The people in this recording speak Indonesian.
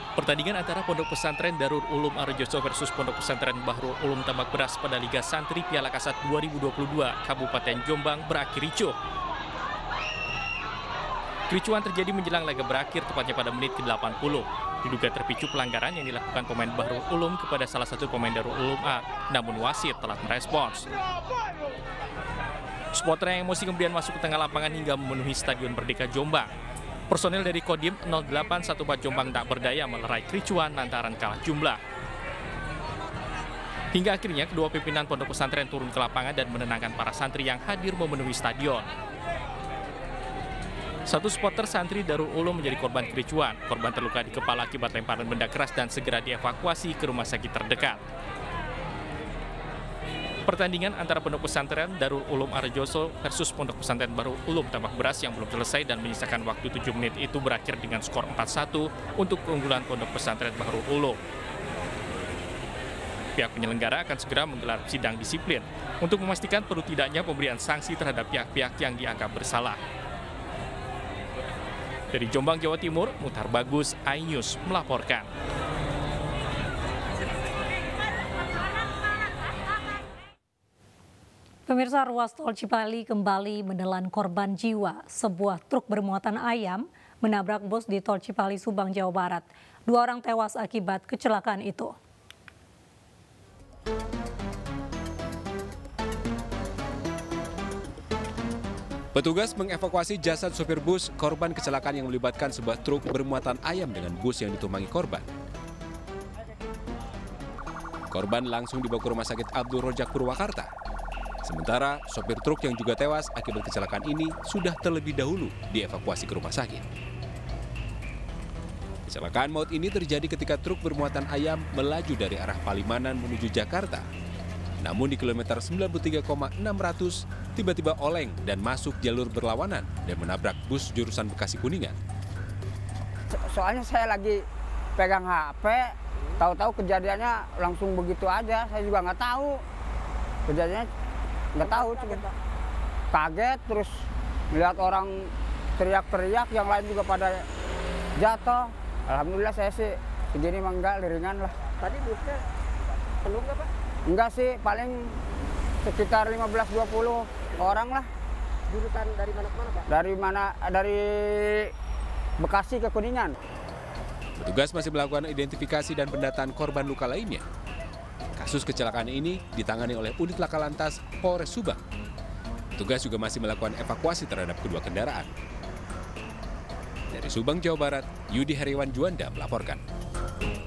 Pertandingan antara Pondok Pesantren Darul Ulum Arjoso versus Pondok Pesantren Bahrul Ulum Tambak Beras pada Liga Santri Piala Kasat 2022 Kabupaten Jombang berakhir ricuh. Kericuan terjadi menjelang laga berakhir tepatnya pada menit ke-80. Diduga terpicu pelanggaran yang dilakukan pemain Bahrul Ulum kepada salah satu pemain Darul Ulum A, namun wasit telah merespons. Supporter yang emosi kemudian masuk ke tengah lapangan hingga memenuhi Stadion Merdeka Jombang. Personel dari Kodim 0814 Jombang tak berdaya melerai kericuan lantaran kalah jumlah. Hingga akhirnya kedua pimpinan pondok pesantren turun ke lapangan dan menenangkan para santri yang hadir memenuhi stadion. Satu supporter santri Darul Ulum menjadi korban kericuan. Korban terluka di kepala akibat lemparan benda keras dan segera dievakuasi ke rumah sakit terdekat. Pertandingan antara Pondok Pesantren Darul Ulum Arjoso versus Pondok Pesantren Bahrul Ulum Tambak Beras yang belum selesai dan menyisakan waktu 7 menit itu berakhir dengan skor 4-1 untuk keunggulan Pondok Pesantren Bahrul Ulum. Pihak penyelenggara akan segera menggelar sidang disiplin untuk memastikan perlu tidaknya pemberian sanksi terhadap pihak-pihak yang dianggap bersalah. Dari Jombang, Jawa Timur, Muhtar Bagus, iNews melaporkan. Pemirsa, ruas tol Cipali kembali menelan korban jiwa. Sebuah truk bermuatan ayam menabrak bus di tol Cipali, Subang, Jawa Barat. 2 orang tewas akibat kecelakaan itu. Petugas mengevakuasi jasad sopir bus korban kecelakaan yang melibatkan sebuah truk bermuatan ayam dengan bus yang ditumpangi korban. Korban langsung dibawa ke Rumah Sakit Abdul Rojak Purwakarta. Sementara sopir truk yang juga tewas akibat kecelakaan ini sudah terlebih dahulu dievakuasi ke rumah sakit. Kecelakaan maut ini terjadi ketika truk bermuatan ayam melaju dari arah Palimanan menuju Jakarta. Namun di kilometer 93,600 tiba-tiba oleng dan masuk jalur berlawanan dan menabrak bus jurusan Bekasi Kuningan. Soalnya saya lagi pegang HP, tahu-tahu kejadiannya langsung begitu aja. Saya juga nggak tahu kejadiannya. Nggak tahu, kaget terus melihat orang teriak-teriak, yang lain juga pada jatuh. Alhamdulillah saya sih kejadian emang enggak, ringan lah. Tadi busnya penuh nggak Pak? Enggak sih, paling sekitar 15-20 orang lah. Jurusan dari mana ke mana Pak? Dari Bekasi ke Kuningan. Petugas masih melakukan identifikasi dan pendataan korban luka lainnya. Kasus kecelakaan ini ditangani oleh unit laka lantas Polres Subang. Petugas juga masih melakukan evakuasi terhadap kedua kendaraan. Dari Subang, Jawa Barat, Yudi Heriwan Juanda melaporkan.